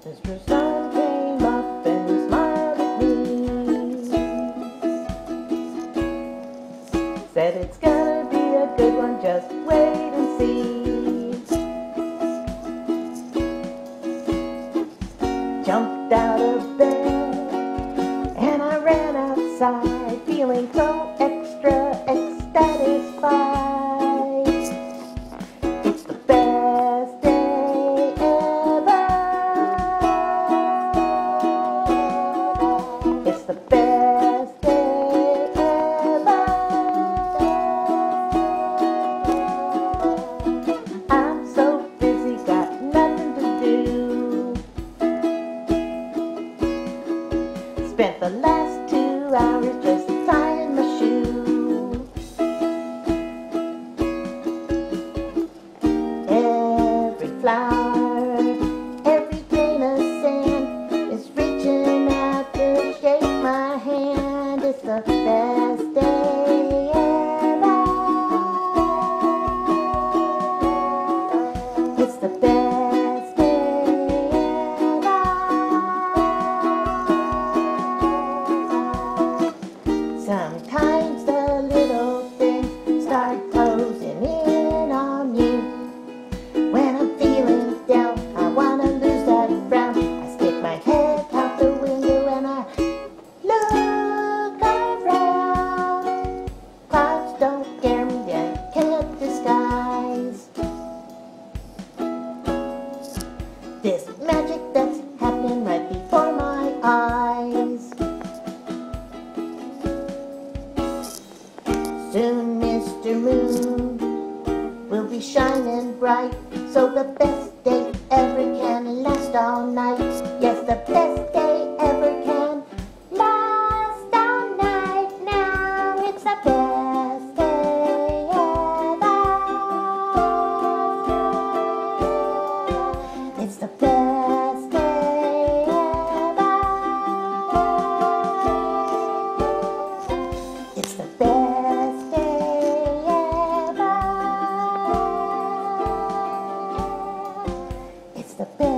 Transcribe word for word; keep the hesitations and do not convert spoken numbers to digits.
Sister Sun came up and smiled at me, said it's gonna be a good one, just wait and see. Jumped out of bed and I ran outside, feeling so extra ecstatic. It's the best day ever. It's the best day ever. I'm so busy, got nothing to do. Spent the last two hours just tying my shoe. Every flower, every grain of sand is reaching out to shake my hand. It's the best day ever. It's the best day ever. Sometimes the little things start closing in on you. When I'm feeling down, I wanna lose that frown. I stick my head out the window and I look around. Clouds don't scare me, they can't disguise this magic that's happening right before my eyes. Soon Mister Moon will be shining bright, so the best day ever can last all night. Yes, the best day ever can last all night. Now it's the best day ever. It's the best day ever. It's the best day ever. It's the best.